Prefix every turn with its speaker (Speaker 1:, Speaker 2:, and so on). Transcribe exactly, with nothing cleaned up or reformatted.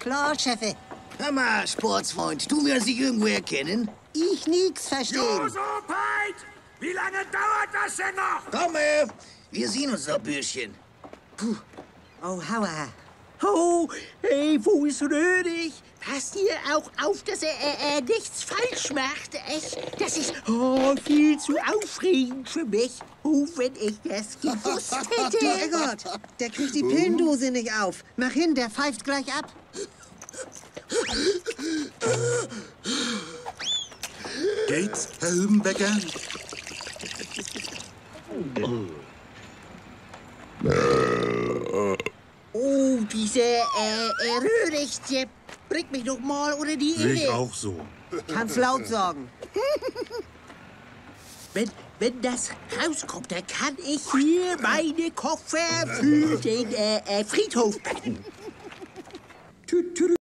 Speaker 1: Klar, Chefe.
Speaker 2: Hör mal, Sportsfreund, tun wir sich irgendwo erkennen?
Speaker 1: Ich nix verstehen.
Speaker 3: Josopheit! Wie lange dauert das denn noch?
Speaker 2: Komm her, wir sehen uns noch, Bürschchen.
Speaker 1: Puh. Oh, Hauer.
Speaker 4: Oh, hey, wo ist Röhrig? Passt ihr auch auf, dass er äh, äh, nichts falsch macht, echt? Das ist oh, viel zu aufregend für mich. Oh, wenn ich das gewusst hätte.
Speaker 1: Du Eggert, der kriegt die Pillendose nicht auf. Mach hin, der pfeift gleich ab.
Speaker 5: Geht's, Herr Hüpenbecker?
Speaker 4: Oh, diese äh, äh, Röhrig, der bringt mich doch mal unter die
Speaker 5: Sehe ich
Speaker 4: Erde.
Speaker 5: auch so.
Speaker 1: Kannst laut sagen.
Speaker 4: Wenn, wenn das rauskommt, dann kann ich hier meine Koffer für den äh, äh, Friedhof packen.